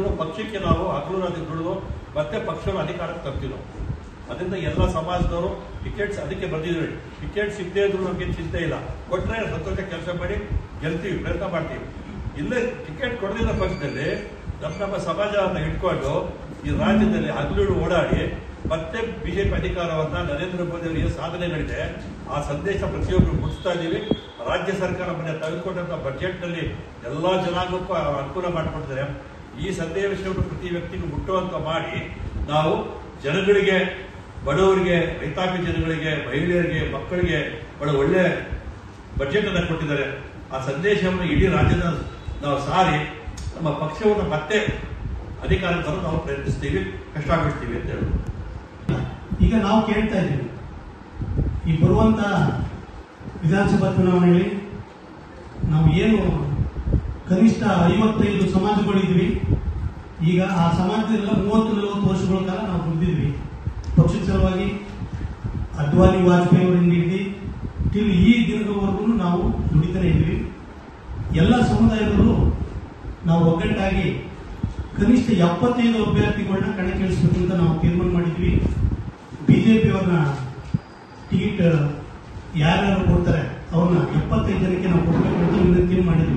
ಇದ್ರು ಪಕ್ಷಕ್ಕೆ ನಾವು ಹಗಲು ರಾತ್ರಿ ದುಡಿದು ಮತ್ತೆ ಪಕ್ಷವನ್ನು ಅಧಿಕಾರಕ್ಕೆ ತರ್ತೀವಿ ನಾವು. ಅದರಿಂದ ಎಲ್ಲ ಸಮಾಜದವರು ಟಿಕೆಟ್ಸ್ ಅದಕ್ಕೆ ಬಂದಿದ್ವಿ. ಟಿಕೆಟ್ ಸಿಗದೇ ಇದ್ರು ನಮ್ಗೆ ಚಿಂತೆ ಇಲ್ಲ, ಕೊಟ್ಟರೆ ಸಂತೋಷ ಕೆಲಸ ಮಾಡಿ ಗೆಲ್ತೀವಿ, ಪ್ರಯತ್ನ ಮಾಡ್ತೀವಿ. ಇಲ್ಲೇ ಟಿಕೆಟ್ ಕೊಡದಿದ್ದ ಪಕ್ಷದಲ್ಲಿ ನಮ್ಮ ಸಮಾಜವನ್ನು ಇಟ್ಕೊಂಡು ಈ ರಾಜ್ಯದಲ್ಲಿ ಹಗಲು ಓಡಾಡಿ ಮತ್ತೆ ಬಿಜೆಪಿ ಅಧಿಕಾರವನ್ನ ನರೇಂದ್ರ ಮೋದಿ ಅವರಿಗೆ ಸಾಧನೆಗಳಿದೆ. ಆ ಸಂದೇಶ ಪ್ರತಿಯೊಬ್ಬರು ಮುಟ್ಟಿಸ್ತಾ ಇದ್ದೀವಿ. ರಾಜ್ಯ ಸರ್ಕಾರ ಮನೆ ತೆಗೆದುಕೊಂಡಂತ ಬಜೆಟ್ ನಲ್ಲಿ ಎಲ್ಲಾ ಜನಾಂಗಕ್ಕೂ ಅನುಕೂಲ ಮಾಡಿಕೊಡ್ತಾರೆ. ಈ ಸಂದೇಶವನ್ನು ಪ್ರತಿ ವ್ಯಕ್ತಿಗೂ ಮುಟ್ಟುವಂತ ಮಾಡಿ ನಾವು ಜನಗಳಿಗೆ, ಬಡವರಿಗೆ, ರೈತಾಪಿ ಜನಗಳಿಗೆ, ಮಹಿಳೆಯರಿಗೆ, ಮಕ್ಕಳಿಗೆ ಬಹಳ ಒಳ್ಳೆ ಬಜೆಟ್ ಅನ್ನು ಕೊಟ್ಟಿದ್ದಾರೆ. ಆ ಸಂದೇಶವನ್ನು ಇಡೀ ರಾಜ್ಯದ ನಾವು ಸಾರಿ ನಮ್ಮ ಪಕ್ಷವನ್ನು ಮತ್ತೆ ಅಧಿಕಾರಕ್ಕೆ ತರಲು ನಾವು ಪ್ರಯತ್ನಿಸ್ತೀವಿ, ಕಷ್ಟಪಡ್ತೀವಿ ಅಂತ ಹೇಳೋದು. ಈಗ ನಾವು ಕೇಳ್ತಾ ಇದ್ದೀವಿ, ಈ ಬರುವಂತ ವಿಧಾನಸಭಾ ಚುನಾವಣೆಯಲ್ಲಿ ನಾವು ಏನು ಕನಿಷ್ಠ 55 ಸಮಾಜಗಳಿದ್ವಿ. ಈಗ ಆ ಸಮಾಜದಲ್ಲ 30-40 ವರ್ಷಗಳ ಕಾಲ ನಾವು ದುಡಿದಿದ್ವಿ ಪಕ್ಷದ ಸಲುವಾಗಿ. ಅಡ್ವಾಣಿ ವಾಜಪೇಯಿ ಅವರಿಂದ ಹಿಡಿದು ಟಿಲ್ ಈ ದಿನದವರೆಗೂ ನಾವು ದುಡಿತಾನೆ ಇದ್ವಿ. ಎಲ್ಲ ಸಮುದಾಯಗಳು ನಾವು ಒಗ್ಗಟ್ಟಾಗಿ ಕನಿಷ್ಠ 75 ಅಭ್ಯರ್ಥಿಗಳನ್ನ ಕಣಕ್ಕಿಳಿಸಬೇಕು ಅಂತ ನಾವು ತೀರ್ಮಾನ ಮಾಡಿದ್ವಿ. ಬಿಜೆಪಿ ಅವ್ರನ್ನ ಟಿಕೆಟ್ ಯಾರ್ಯಾರು ಕೊಡ್ತಾರೆ ಅವ್ರನ್ನ 75 ಜನಕ್ಕೆ ನಾವು ಕೊಡಬೇಕು ಅಂತ ವಿನಂತಿ ಮಾಡಿದ್ವಿ.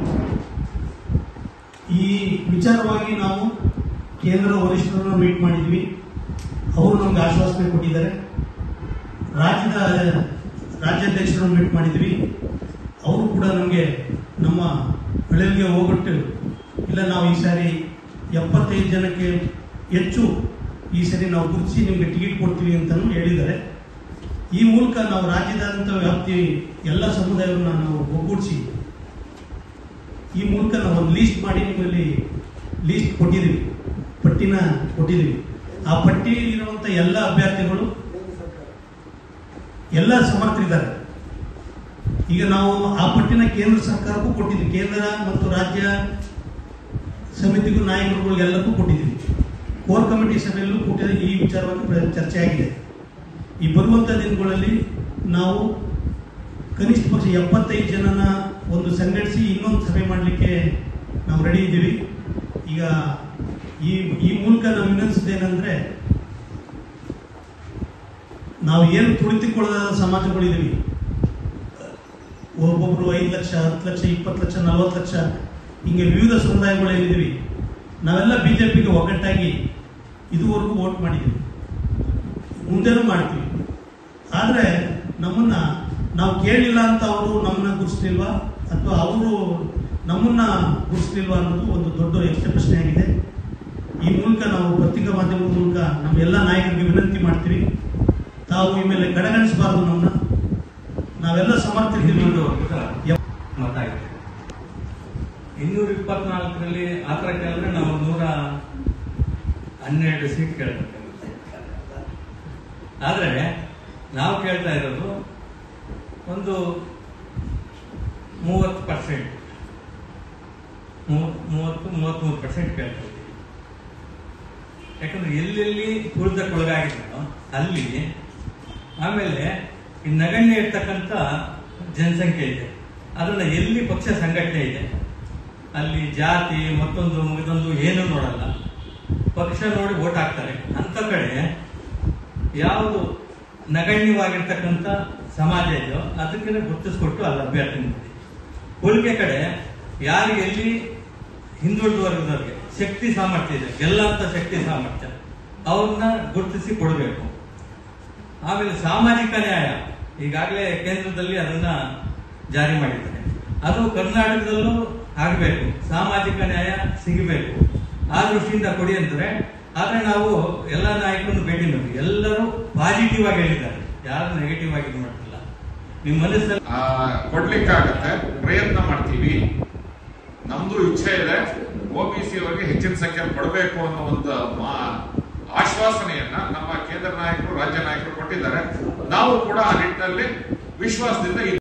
ಈ ವಿಚಾರವಾಗಿ ನಾವು ಕೇಂದ್ರ ವರಿಷ್ಠರನ್ನ ಮೀಟ್ ಮಾಡಿದ್ವಿ. ಅವರು ನಮ್ಗೆ ಆಶ್ವಾಸನೆ ಕೊಟ್ಟಿದ್ದಾರೆ. ರಾಜ್ಯಾಧ್ಯಕ್ಷರನ್ನು ಮೀಟ್ ಮಾಡಿದ್ವಿ. ಅವರು ಕೂಡ ನಮಗೆ ನಮ್ಮ ಹಳ್ಳಿಗೆ ಹೋಗ್ಬಿಟ್ಟು ಇಲ್ಲ, ನಾವು ಈ ಸಾರಿ 75 ಜನಕ್ಕೆ ಹೆಚ್ಚು ಈ ಸರಿ ನಾವು ಗುರುತಿಸಿ ನಿಮಗೆ ಟಿಕೆಟ್ ಕೊಡ್ತೀವಿ ಅಂತಾನು ಹೇಳಿದ್ದಾರೆ. ಈ ಮೂಲಕ ನಾವು ರಾಜ್ಯದಾದ್ಯಂತ ವ್ಯಾಪ್ತಿ ಎಲ್ಲ ಸಮುದಾಯವನ್ನು ನಾವು ಒಗ್ಗೂಡಿಸಿ ಈ ಮೂಲಕ ನಾವು ಒಂದು ಲೀಸ್ಟ್ ಮಾಡಿ ನಿಮ್ಮಲ್ಲಿ ಲೀಸ್ಟ್ ಕೊಟ್ಟಿದ್ದೀವಿ, ಪಟ್ಟಿನ ಕೊಟ್ಟಿದ್ದೀವಿ. ಆ ಪಟ್ಟಿಯಲ್ಲಿರುವಂತ ಎಲ್ಲ ಅಭ್ಯರ್ಥಿಗಳು ಎಲ್ಲ ಸಮರ್ಥರಿದ್ದಾರೆ. ಈಗ ನಾವು ಆ ಪಟ್ಟಿನ ಕೇಂದ್ರ ಸರ್ಕಾರಕ್ಕೂ ಕೊಟ್ಟಿದ್ದೀವಿ, ಕೇಂದ್ರ ಮತ್ತು ರಾಜ್ಯ ಸಮಿತಿಗೂ ನಾಯಕರುಗಳಿಗೆಲ್ಲಕ್ಕೂ ಕೊಟ್ಟಿದ್ದೀವಿ. ಕೋರ್ ಕಮಿಟಿ ಸಭೆಯಲ್ಲೂ ಕೊಟ್ಟಿದೆ. ಈ ವಿಚಾರವಾಗಿ ಚರ್ಚೆ ಆಗಿದೆ. ಈ ಬರುವಂತ ದಿನಗಳಲ್ಲಿ ನಾವು ಕನಿಷ್ಠ ಪಕ್ಷ 75 ಜನನ ಒಂದು ಸಂಘಟಿಸಿ ಇನ್ನೊಂದು ಸಭೆ ಮಾಡಲಿಕ್ಕೆ ನಾವು ರೆಡಿ ಇದ್ದೀವಿ. ಈಗ ಈ ಮೂಲಕ ನಾವು ವಿನಂತಿಸಿದ್ದೇನೆಂದ್ರೆ, ನಾವು ಏನು ತುಳಿತುಕೊಳ್ಳದ ಸಮಾಜಗಳಿದ್ದೀವಿ, ಒಬ್ಬೊಬ್ರು 5 ಲಕ್ಷ, 10 ಲಕ್ಷ, 20 ಲಕ್ಷ, 40 ಲಕ್ಷ ಹಿಂಗೆ ವಿವಿಧ ಸಮುದಾಯಗಳೇನಿದ್ದೀವಿ, ನಾವೆಲ್ಲ ಬಿಜೆಪಿಗೆ ಒಗ್ಗಟ್ಟಾಗಿ ಇದುವರೆಗೂ ವೋಟ್ ಮಾಡಿದ್ದೀವಿ, ಮುಂದೆನೂ ಮಾಡ್ತೀವಿ. ಆದರೆ ನಮ್ಮನ್ನ ನಾವು ಕೇಳಿಲ್ಲ ಅಂತ ಅವರು ನಮ್ಮನ್ನ ಗುರುತಿಸ್ಲಿಲ್ವಾ ಅಥವಾ ಅವರು ನಮ್ಮನ್ನ ಗುರುತಿಸ್ಲಿಲ್ವಾ ಅನ್ನೋದು ಒಂದು ದೊಡ್ಡ ಪ್ರಶ್ನೆ ಆಗಿದೆ. ಈ ಮೂಲಕ ನಾವು ಪತ್ರಿಕಾ ಮಾಧ್ಯಮದ ಮೂಲಕ ನಮ್ಮ ಎಲ್ಲ ನಾಯಕರಿಗೆ ವಿನಂತಿ ಮಾಡ್ತೀವಿ, ತಾವು ಈ ಮೇಲೆ ಕಡೆಗಣಿಸಬಾರದು. ನಮ್ಮನ್ನ ನಾವೆಲ್ಲ ಸಮರ್ಥಿದ್ದೀವಿ. 224ರಲ್ಲಿ ಆ ಥರ ಕೇಳಿದ್ರೆ ನಾವು 112 ಸೀಟ್ ಕೇಳಬೇಕು. ಆದರೆ ನಾವು ಕೇಳ್ತಾ ಇರೋದು ಒಂದು 30%, 33% ಕೇಳ್ತಾ ಇದ್ದೀವಿ. ಯಾಕಂದ್ರೆ ಎಲ್ಲೆಲ್ಲಿ ತುಳಿತಕ್ಕೊಳಗಾಗಿದ್ದಾನೋ ಅಲ್ಲಿ, ಆಮೇಲೆ ಈ ನಗಣ್ಯ ಇರ್ತಕ್ಕಂಥ ಜನಸಂಖ್ಯೆ ಇದೆ, ಅದನ್ನ ಎಲ್ಲಿ ಪಕ್ಷ ಸಂಘಟನೆ ಇದೆ ಅಲ್ಲಿ ಜಾತಿ ಮತ್ತೊಂದು ಇದೊಂದು ಏನೂ ನೋಡಲ್ಲ, ಪಕ್ಷ ನೋಡಿ ವೋಟ್ ಹಾಕ್ತಾರೆ. ಅಂತ ಕಡೆ ಯಾವುದು ನಗಣ್ಯವಾಗಿರ್ತಕ್ಕಂಥ ಸಮಾಜ ಇದೆಯೋ ಅದಕ್ಕೆ ಗುರುತಿಸ್ಕೊಟ್ಟು ಅಲ್ಲಿ ಅಭ್ಯರ್ಥಿ ಮಾಡಿ. ಉಳಿಕೆ ಕಡೆ ಯಾರಿಗೆ ಎಲ್ಲಿ ಹಿಂದುಳಿದ ವರ್ಗದವ್ರಿಗೆ ಶಕ್ತಿ ಸಾಮರ್ಥ್ಯ ಇದೆ, ಗೆಲ್ಲಂತ ಶಕ್ತಿ ಸಾಮರ್ಥ್ಯ, ಅವ್ರನ್ನ ಗುರುತಿಸಿ ಕೊಡಬೇಕು. ಆಮೇಲೆ ಸಾಮಾಜಿಕ ನ್ಯಾಯ ಈಗಾಗಲೇ ಕೇಂದ್ರದಲ್ಲಿ ಅದನ್ನ ಜಾರಿ ಮಾಡಿದ್ದಾರೆ, ಅದು ಕರ್ನಾಟಕದಲ್ಲೂ ಆಗಬೇಕು. ಸಾಮಾಜಿಕ ನ್ಯಾಯ ಸಿಗಬೇಕು, ಆ ದೃಷ್ಟಿಯಿಂದ ಕೊಡಿ ಅಂತಾರೆ. ಆದ್ರೆ ನಾವು ಎಲ್ಲ ನಾಯಕರನ್ನು ಭೇಟಿ ಮಾಡಿ ಎಲ್ಲರೂ ಪಾಸಿಟಿವ್ ಆಗಿ ಹೇಳಿದ್ದಾರೆ, ಯಾರು ನೆಗೆಟಿವ್ ಆಗಿ ಮಾಡ್ತಿಲ್ಲ. ನಿಮ್ಮ ಮನಸ್ಸಲ್ಲಿ ಕೊಡ್ಲಿಕ್ಕಾಗತ್ತೆ, ಪ್ರಯತ್ನ ಮಾಡ್ತೀವಿ. ನಮ್ದು ಇಚ್ಛೆ ಇದೆ, OBC ಅವರಿಗೆ ಹೆಚ್ಚಿನ ಸಂಖ್ಯೆ ಕೊಡಬೇಕು ಅನ್ನೋ ಒಂದು ಆಶ್ವಾಸನೆಯನ್ನ ನಮ್ಮ ಕೇಂದ್ರ ನಾಯಕರು, ರಾಜ್ಯ ನಾಯಕರು ಕೊಟ್ಟಿದ್ದಾರೆ. ನಾವು ಕೂಡ ಆ ನಿಟ್ಟಿನಲ್ಲಿ ವಿಶ್ವಾಸದಿಂದ